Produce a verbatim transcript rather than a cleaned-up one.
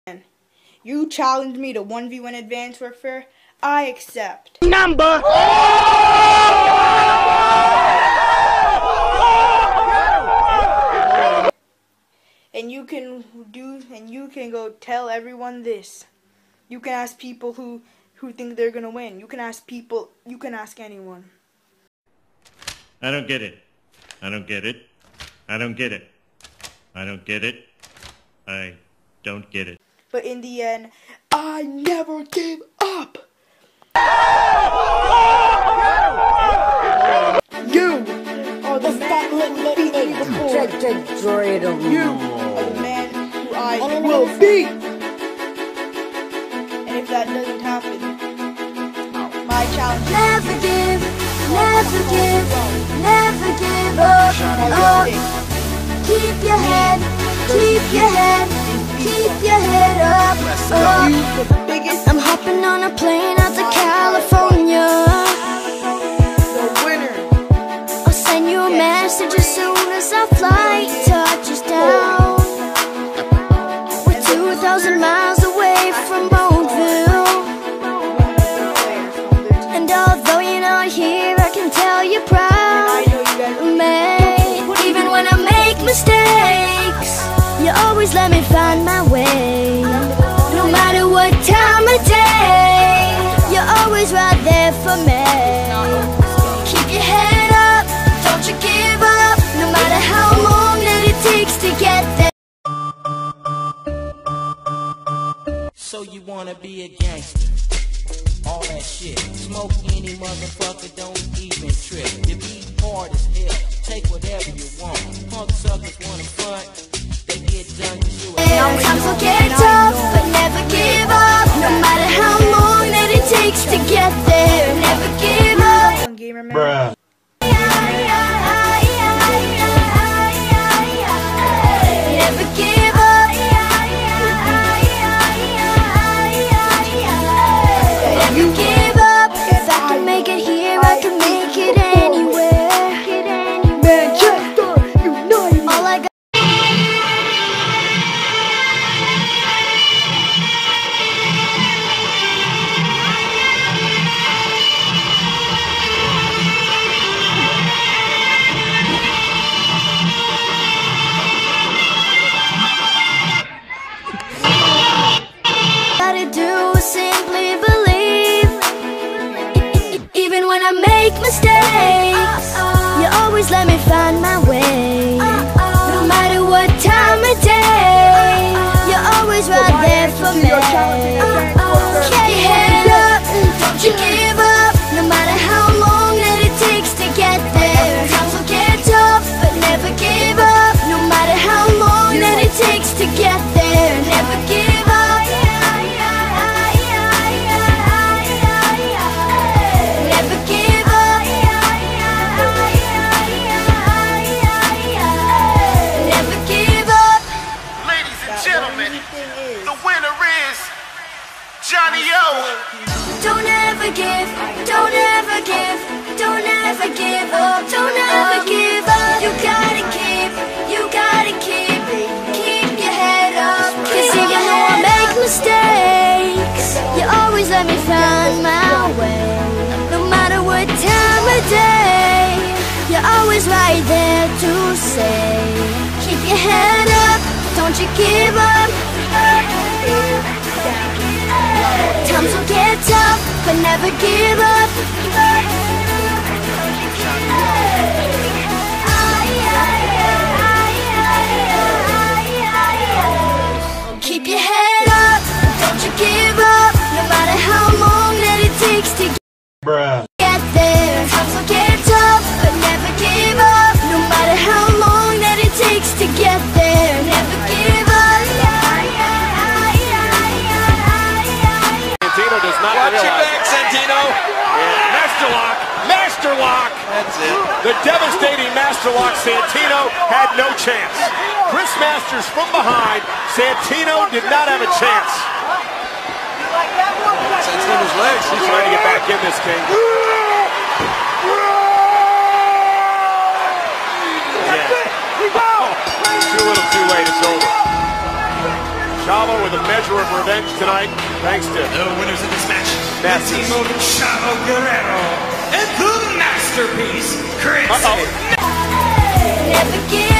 You challenged me to one v one Advanced Warfare. I accept. Number. And you can do, and you can go tell everyone this. You can ask people who who think they're gonna win. You can ask people. You can ask anyone. I don't get it. I don't get it. I don't get it. I don't get it. I don't get it. But in the end, I never gave up. You are the man who beat me before. You are the man who I will beat. And if that doesn't happen, my challenge is never give, never give, never give up. up. Keep your head, keep your head, keep your head up. up. I'm hopping on a plane out to California. The winner. I'll send you a message as soon as our flight touches down. We're two thousand miles away from Montville. And although you're not here, I can tell you're proud of me. Even when I make mistakes, you always let me find my way. No matter what time of day, you're always right there for me. Keep your head up, don't you give up. No matter how long that it takes to get there. So you wanna be a gangster? All that shit. Smoke any motherfucker, don't even trip. You be hard as hell, take whatever you want. Punk suckers wanna front, they get done cause you a Sometimes we'll get tough, but never give up. No matter how long that it takes to get there, never give up. Gamer man. Bruh. Never give up. Never give up. If I can make it here, I can make it anywhere. Manchester United. All I got. Gotta do is simply believe. Even when I make mistakes, you always let me find my way. No matter what time of day, you're always right there for me. Keep your head up, don't you give up. No matter how long that it takes to get there. Times will get tough, but never give up. No matter how long that it takes to get there, never give up. Never give up. Never give up. Ladies and gentlemen, the winner is Johnny O. Don't ever give, don't ever give, don't ever give up, don't ever give up. You gotta keep, you gotta keep, keep your head up. Cause even though I make mistakes, you always let me find my way. No matter what time of day, you're always right there to say, keep your head up, don't you give up. Times will get tough, but never give up. Keep your head up, don't you give up. No matter how long that it takes to Bruh. get there. Times will get tough, but never give up. No matter how long that it takes to get there, never give up. Santino does not Watch your realize back, Santino. Yeah. Master lock, master lock. That's it. The devastating master lock. Santino had no chance. Chris Masters from behind. Santino did not have a chance. Santino's legs. He's trying to get back in this, King. Yeah. Oh, too little, too late. It's over. Chavo with with a measure of revenge tonight, thanks to the winners of this match, Masters. the team of Chavo Guerrero and the masterpiece, Chris. Uh-oh. Never give